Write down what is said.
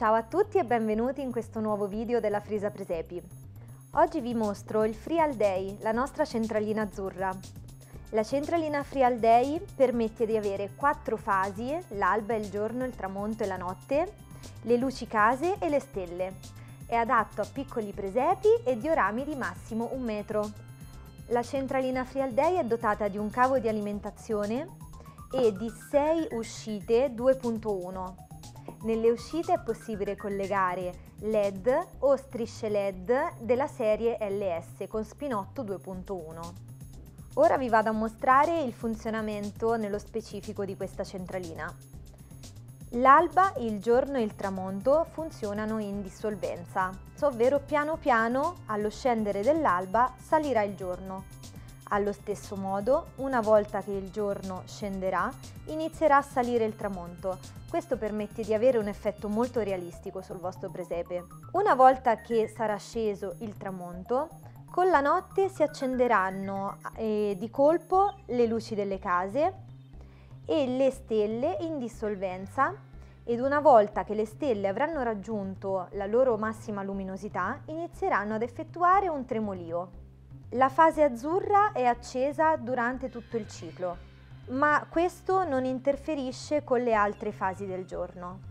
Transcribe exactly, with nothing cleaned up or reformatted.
Ciao a tutti e benvenuti in questo nuovo video della Frisa Presepi. Oggi vi mostro il Free All Day, la nostra centralina azzurra. La centralina Free All Day permette di avere quattro fasi, l'alba, il giorno, il tramonto e la notte, le luci case e le stelle. È adatto a piccoli presepi e diorami di massimo un metro. La centralina Free All Day è dotata di un cavo di alimentazione e di sei uscite due punto uno. Nelle uscite è possibile collegare L E D o strisce L E D della serie L S con spinotto due punto uno. Ora vi vado a mostrare il funzionamento nello specifico di questa centralina. L'alba, il giorno e il tramonto funzionano in dissolvenza, ovvero piano piano allo scendere dell'alba salirà il giorno. Allo stesso modo, una volta che il giorno scenderà, inizierà a salire il tramonto. Questo permette di avere un effetto molto realistico sul vostro presepe. Una volta che sarà sceso il tramonto, con la notte si accenderanno eh, di colpo le luci delle case e le stelle in dissolvenza, ed una volta che le stelle avranno raggiunto la loro massima luminosità, inizieranno ad effettuare un tremolio. La fase azzurra è accesa durante tutto il ciclo, ma questo non interferisce con le altre fasi del giorno.